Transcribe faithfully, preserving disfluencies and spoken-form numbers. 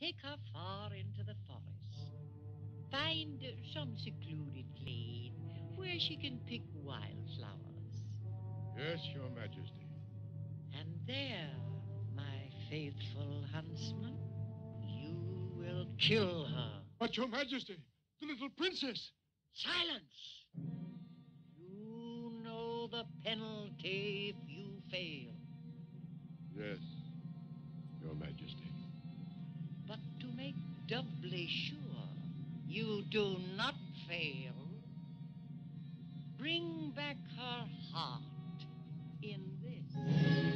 Take her far into the forest. Find some secluded glade where she can pick wildflowers. Yes, Your Majesty. And there, my faithful huntsman, you will kill her. But, Your Majesty, the little princess. Silence! You know the penalty if you fail. Yes, Your Majesty. But to make doubly sure you do not fail, bring back her heart in this.